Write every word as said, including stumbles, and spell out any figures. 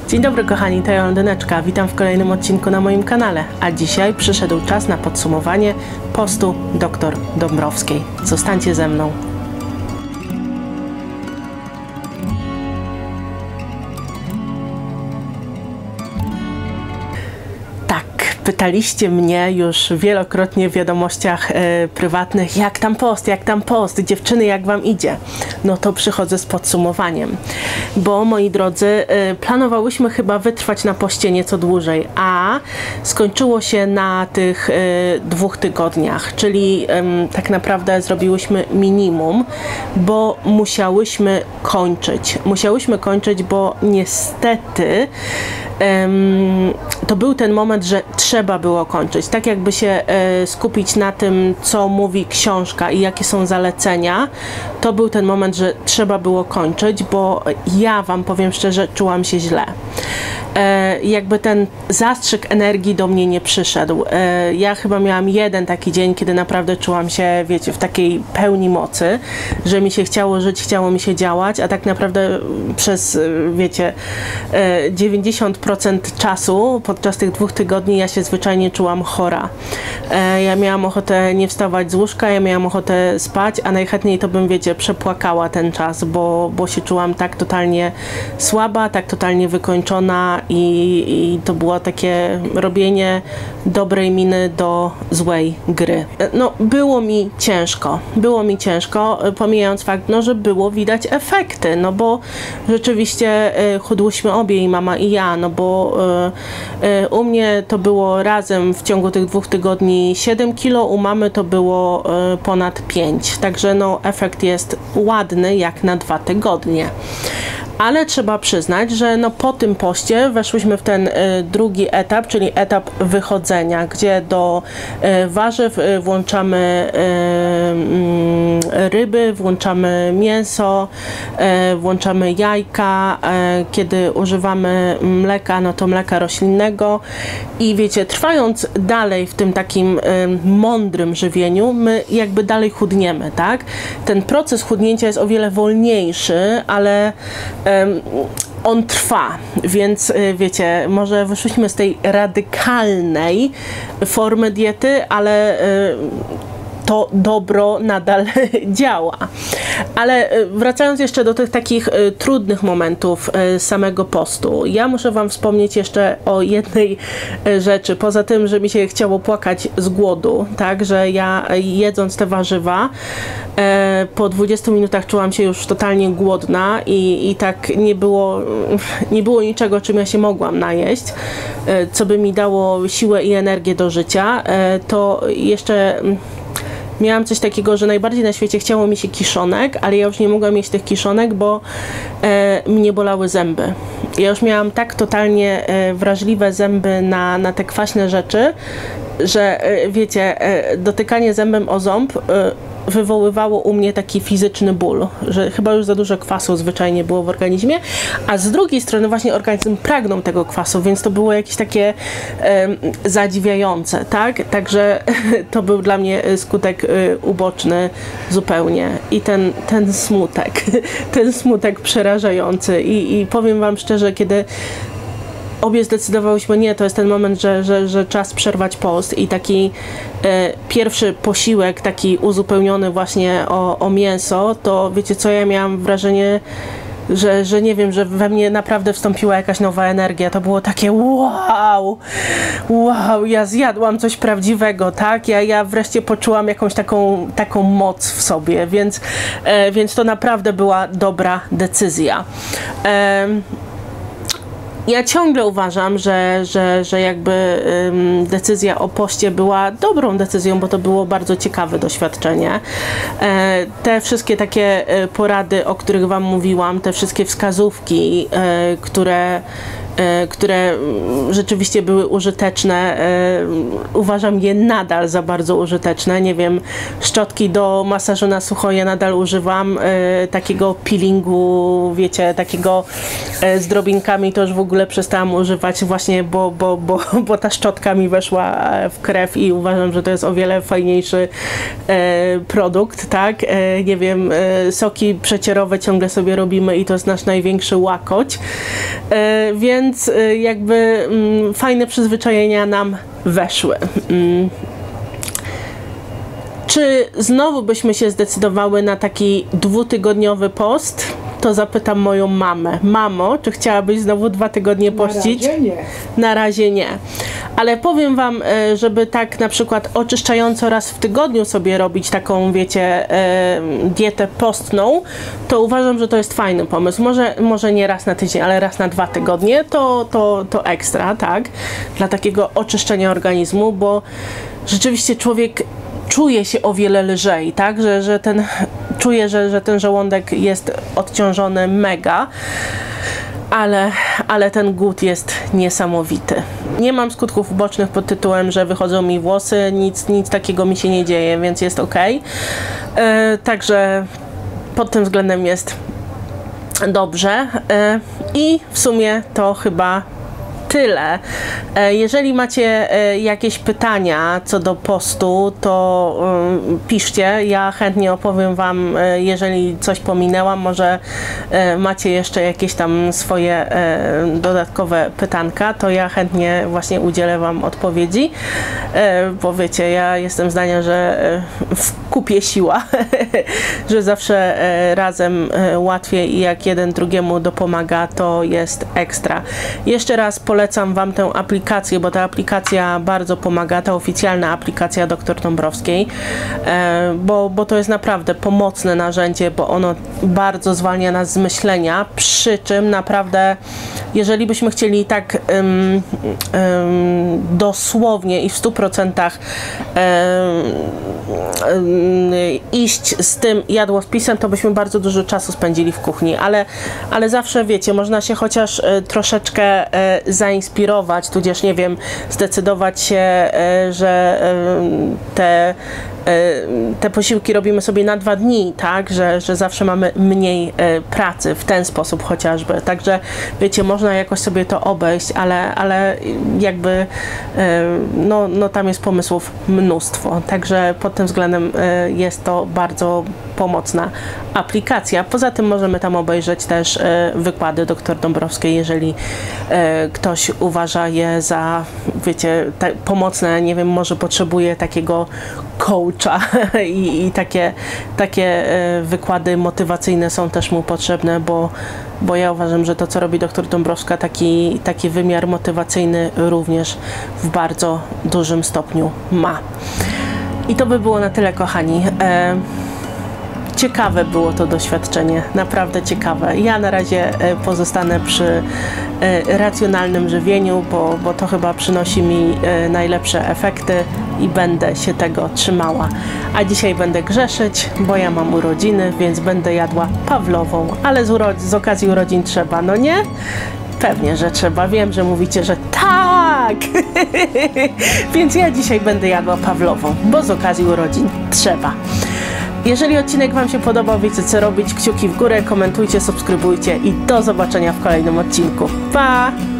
Dzień dobry kochani, to ja Londyneczka. Witam w kolejnym odcinku na moim kanale. A dzisiaj przyszedł czas na podsumowanie postu dr Dąbrowskiej. Zostańcie ze mną. Pytaliście mnie już wielokrotnie w wiadomościach e, prywatnych, jak tam post, jak tam post, dziewczyny, jak wam idzie. No to przychodzę z podsumowaniem, bo moi drodzy, e, planowałyśmy chyba wytrwać na poście nieco dłużej, a skończyło się na tych e, dwóch tygodniach, czyli e, tak naprawdę zrobiłyśmy minimum, bo musiałyśmy kończyć. Musiałyśmy kończyć, bo niestety Um, to był ten moment, że trzeba było kończyć. Tak jakby się e, skupić na tym, co mówi książka i jakie są zalecenia, to był ten moment, że trzeba było kończyć, bo ja wam powiem szczerze, czułam się źle. E, jakby ten zastrzyk energii do mnie nie przyszedł. E, ja chyba miałam jeden taki dzień, kiedy naprawdę czułam się, wiecie, w takiej pełni mocy, że mi się chciało żyć, chciało mi się działać, a tak naprawdę przez, wiecie, e, dziewięćdziesiąt procent czasu podczas tych dwóch tygodni ja się zwyczajnie czułam chora. E, ja miałam ochotę nie wstawać z łóżka, ja miałam ochotę spać, a najchętniej to bym, wiecie, przepłakała ten czas, bo, bo się czułam tak totalnie słaba, tak totalnie wykończona i, i to było takie robienie dobrej miny do złej gry. No, było mi ciężko, było mi ciężko, pomijając fakt, no, że było widać efekty, no bo rzeczywiście y, chudłyśmy obie, i mama, i ja, no bo y, y, u mnie to było razem w ciągu tych dwóch tygodni siedem kilo, u mamy to było y, ponad pięć, także no efekt jest ładny jak na dwa tygodnie. Ale trzeba przyznać, że no po tym poście weszłyśmy w ten y, drugi etap, czyli etap wychodzenia, gdzie do y, warzyw y, włączamy y, y, ryby, włączamy mięso, y, włączamy jajka, y, kiedy używamy mleka, no to mleka roślinnego i wiecie, trwając dalej w tym takim y, mądrym żywieniu, my jakby dalej chudniemy, tak? Ten proces chudnięcia jest o wiele wolniejszy, ale on trwa, więc wiecie, może wyszliśmy z tej radykalnej formy diety, ale to dobro nadal działa. Ale wracając jeszcze do tych takich y, trudnych momentów y, samego postu, ja muszę wam wspomnieć jeszcze o jednej y, rzeczy, poza tym, że mi się chciało płakać z głodu, tak, że ja y, jedząc te warzywa y, po dwudziestu minutach czułam się już totalnie głodna i, i tak nie było, nie było niczego, czym ja się mogłam najeść, y, co by mi dało siłę i energię do życia, y, to jeszcze miałam coś takiego, że najbardziej na świecie chciało mi się kiszonek, ale ja już nie mogłam mieć tych kiszonek, bo e, mnie bolały zęby. Ja już miałam tak totalnie e, wrażliwe zęby na, na te kwaśne rzeczy, że e, wiecie, e, dotykanie zębem o ząb e, wywoływało u mnie taki fizyczny ból, że chyba już za dużo kwasu zwyczajnie było w organizmie, a z drugiej strony właśnie organizm pragnął tego kwasu, więc to było jakieś takie e, zadziwiające, tak? Także to był dla mnie skutek e, uboczny zupełnie i ten, ten smutek, ten smutek przerażający i, i powiem wam szczerze, kiedy obie zdecydowałyśmy, nie, to jest ten moment, że, że, że czas przerwać post i taki e, pierwszy posiłek, taki uzupełniony właśnie o, o mięso, to wiecie co, ja miałam wrażenie, że, że nie wiem, że we mnie naprawdę wstąpiła jakaś nowa energia. To było takie wow, wow, ja zjadłam coś prawdziwego, tak? Ja, ja wreszcie poczułam jakąś taką, taką moc w sobie, więc, e, więc to naprawdę była dobra decyzja. E, Ja ciągle uważam, że, że, że jakby ym, decyzja o poście była dobrą decyzją, bo to było bardzo ciekawe doświadczenie. E, te wszystkie takie e, porady, o których wam mówiłam, te wszystkie wskazówki, e, które które rzeczywiście były użyteczne. Uważam je nadal za bardzo użyteczne. Nie wiem, szczotki do masażu na sucho ja nadal używam. Takiego peelingu, wiecie, takiego z drobinkami to już w ogóle przestałam używać właśnie, bo, bo, bo, bo ta szczotka mi weszła w krew i uważam, że to jest o wiele fajniejszy produkt, tak? Nie wiem, soki przecierowe ciągle sobie robimy i to jest nasz największy łakoć. Więc więc jakby mm, fajne przyzwyczajenia nam weszły. Mm. Czy znowu byśmy się zdecydowały na taki dwutygodniowy post? To zapytam moją mamę. Mamo, czy chciałabyś znowu dwa tygodnie pościć? Na razie nie. Na razie nie. Ale powiem wam, żeby tak na przykład oczyszczająco raz w tygodniu sobie robić taką, wiecie, dietę postną, to uważam, że to jest fajny pomysł. Może, może nie raz na tydzień, ale raz na dwa tygodnie, to, to, to ekstra, tak? Dla takiego oczyszczenia organizmu, bo rzeczywiście człowiek czuje się o wiele lżej, tak? Że, że ten, czuje, że, że ten żołądek jest odciążony mega, ale, ale ten głód jest niesamowity. Nie mam skutków ubocznych pod tytułem, że wychodzą mi włosy, nic, nic takiego mi się nie dzieje, więc jest ok. Yy, także pod tym względem jest dobrze. Yy, I w sumie to chyba tyle. Jeżeli macie jakieś pytania co do postu, to piszcie. Ja chętnie opowiem wam, jeżeli coś pominęłam. Może macie jeszcze jakieś tam swoje dodatkowe pytanka, to ja chętnie właśnie udzielę wam odpowiedzi. Bo wiecie, ja jestem zdania, że w kupie siła, że zawsze razem łatwiej i jak jeden drugiemu dopomaga, to jest ekstra. Jeszcze raz polecam wam tę aplikację, bo ta aplikacja bardzo pomaga, ta oficjalna aplikacja doktor Dąbrowskiej, bo, bo to jest naprawdę pomocne narzędzie, bo ono bardzo zwalnia nas z myślenia, przy czym naprawdę, jeżeli byśmy chcieli tak um, um, dosłownie i w stu procentach um, um, iść z tym jadłospisem, to byśmy bardzo dużo czasu spędzili w kuchni, ale, ale zawsze wiecie, można się chociaż e, troszeczkę e, zainspirować, tudzież nie wiem, zdecydować się, e, że e, te te posiłki robimy sobie na dwa dni, tak, że, że zawsze mamy mniej e, pracy w ten sposób chociażby, także wiecie, można jakoś sobie to obejść, ale, ale jakby e, no, no tam jest pomysłów mnóstwo, także pod tym względem e, jest to bardzo pomocna aplikacja. Poza tym możemy tam obejrzeć też e, wykłady doktor Dąbrowskiej, jeżeli e, ktoś uważa je za, wiecie, te, pomocne, nie wiem, może potrzebuje takiego coacha i, i takie, takie e, wykłady motywacyjne są też mu potrzebne, bo, bo ja uważam, że to, co robi doktor Dąbrowska, taki, taki wymiar motywacyjny również w bardzo dużym stopniu ma. I to by było na tyle, kochani. E, Ciekawe było to doświadczenie, naprawdę ciekawe. Ja na razie pozostanę przy racjonalnym żywieniu, bo, bo to chyba przynosi mi najlepsze efekty i będę się tego trzymała. A dzisiaj będę grzeszyć, bo ja mam urodziny, więc będę jadła pawlową, ale z, uro- z okazji urodzin trzeba, no nie? Pewnie, że trzeba. Wiem, że mówicie, że tak! Więc ja dzisiaj będę jadła pawlową, bo z okazji urodzin trzeba. Jeżeli odcinek wam się podobał, wiecie co robić, kciuki w górę, komentujcie, subskrybujcie i do zobaczenia w kolejnym odcinku. Pa!